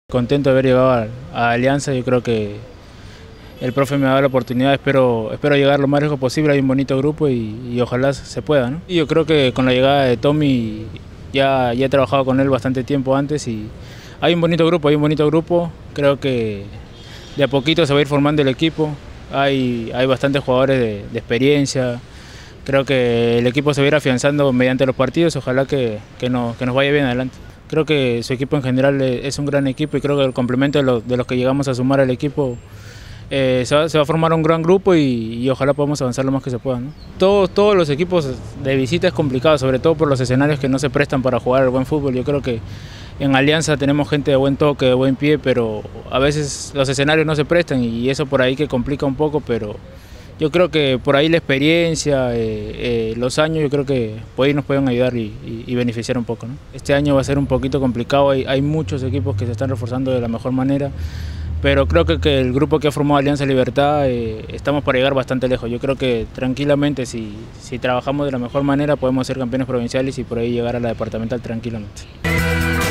Contento de haber llegado a Alianza. Yo creo que el profe me ha dado la oportunidad, espero llegar lo más lejos posible. Hay un bonito grupo y ojalá se pueda, ¿no? Y yo creo que con la llegada de Tommy ya he trabajado con él bastante tiempo antes y hay un bonito grupo, creo que de a poquito se va a ir formando el equipo, hay bastantes jugadores de experiencia, creo que el equipo se va a ir afianzando mediante los partidos, ojalá que nos vaya bien adelante. Creo que su equipo en general es un gran equipo y creo que el complemento de los que llegamos a sumar al equipo se va a formar un gran grupo y ojalá podamos avanzar lo más que se pueda, ¿no? Todos los equipos de visita es complicado, sobre todo por los escenarios que no se prestan para jugar al buen fútbol. Yo creo que en Alianza tenemos gente de buen toque, de buen pie, pero a veces los escenarios no se prestan y eso por ahí que complica un poco, pero yo creo que por ahí la experiencia, los años, yo creo que por ahí nos pueden ayudar y beneficiar un poco, ¿no? Este año va a ser un poquito complicado, hay muchos equipos que se están reforzando de la mejor manera, pero creo que el grupo que ha formado Alianza Libertad estamos para llegar bastante lejos. Yo creo que tranquilamente, si trabajamos de la mejor manera, podemos ser campeones provinciales y por ahí llegar a la departamental tranquilamente.